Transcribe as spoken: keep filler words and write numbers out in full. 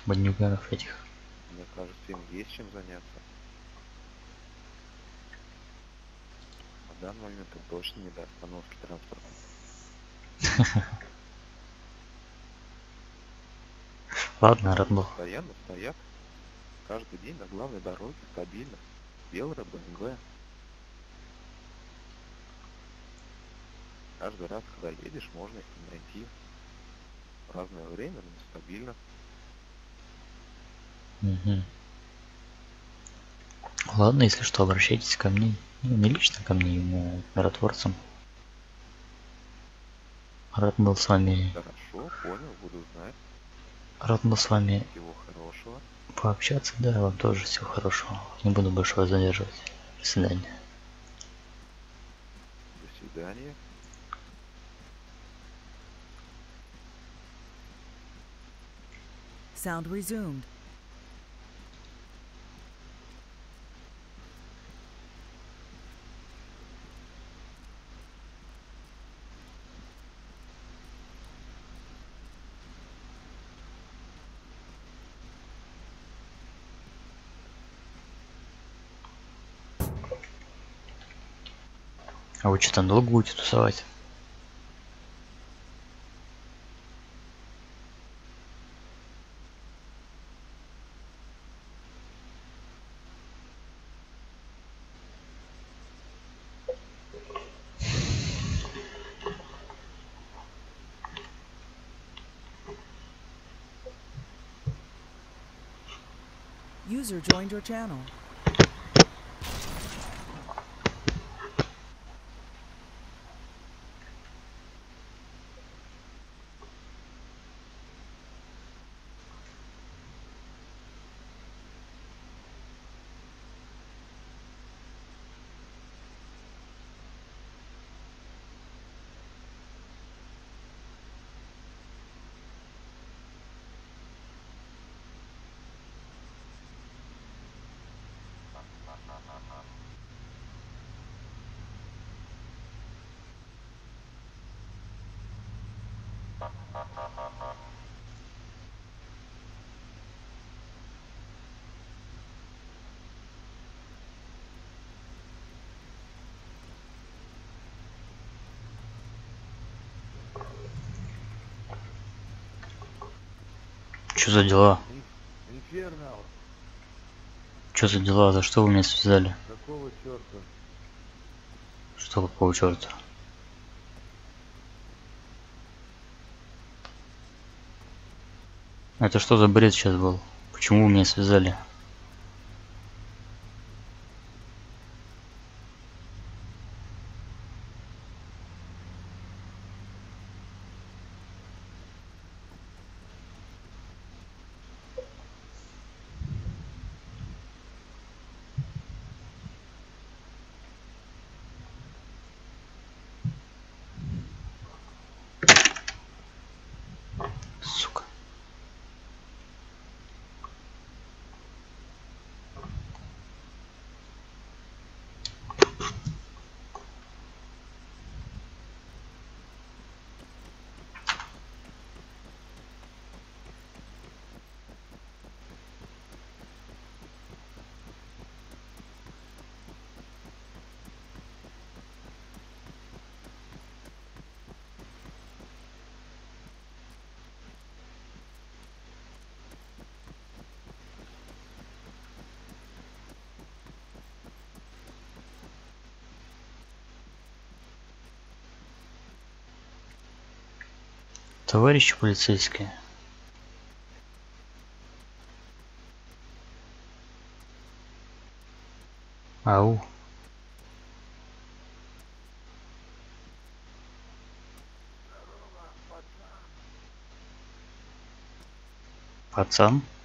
бандюганов этих. Мне кажется, им есть чем заняться. На данный момент им точно не до остановки транспорта. Ладно, Они родной. постоянно стоят каждый день на главной дороге, стабильно. Белая БМВ. Каждый раз, когда едешь, можно их найти. В разное время, но стабильно. Угу. Ладно, если что, обращайтесь ко мне. Ну, не лично ко мне, именно к миротворцам. Рад был с вами... Хорошо, понял, буду знать. Рад был с вами Всего хорошего. пообщаться. Да, вам тоже всего хорошего. Не буду больше вас задерживать. До свидания. До свидания. Sound resumed. А вы что там долго будете тусовать? User joined your channel. Что за дела? Инфернал. Что за дела? За что вы меня связали? Какого черта? Что какого черта? Это что за бред сейчас был? Почему вы меня связали? Сука. Товарищи полицейские. Ау. Пацан.